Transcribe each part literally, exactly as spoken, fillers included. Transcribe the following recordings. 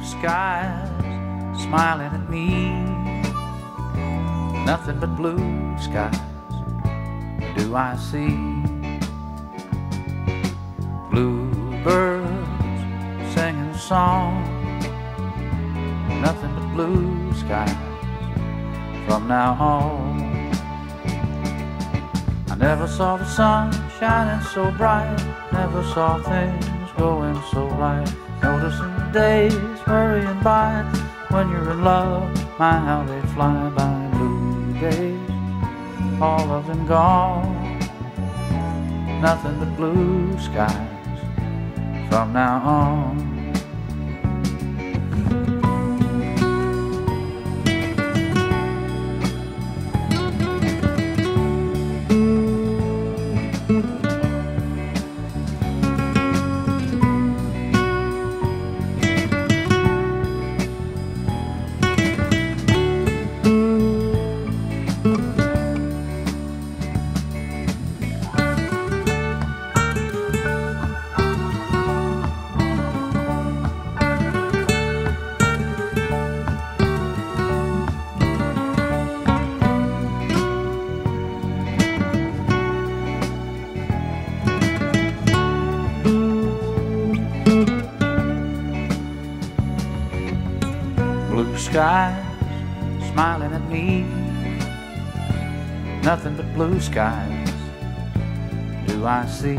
skies smiling at me, nothing but blue skies do I see. Bluebirds singing a song, nothing but blue skies from now on. I never saw the sun shining so bright, never saw things going so right, noticing the days hurrying by. When you're in love, my how they fly by. Blue days, all of them gone, nothing but blue skies from now on. Blue skies smiling at me, nothing but blue skies do I see.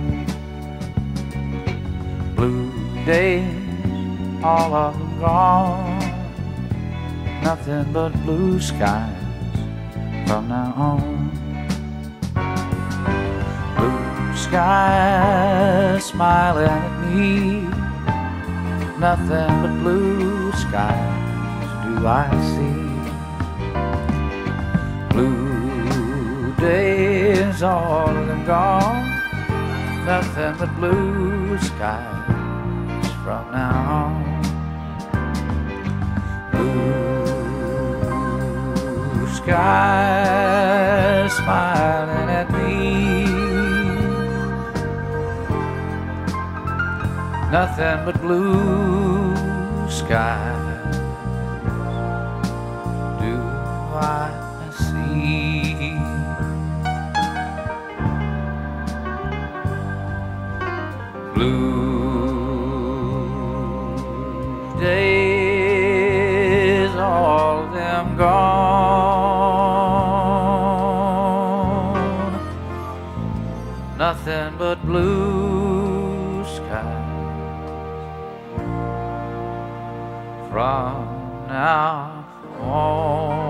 Blue days, all of them gone, nothing but blue skies from now on. Blue skies smiling at me, nothing but blue skies do I see. Blue days, all of them gone, nothing but blue skies from now on. Blue skies smiling at me, nothing but blue skies do I see. Blue days, all of them gone, nothing but blue skies from now on.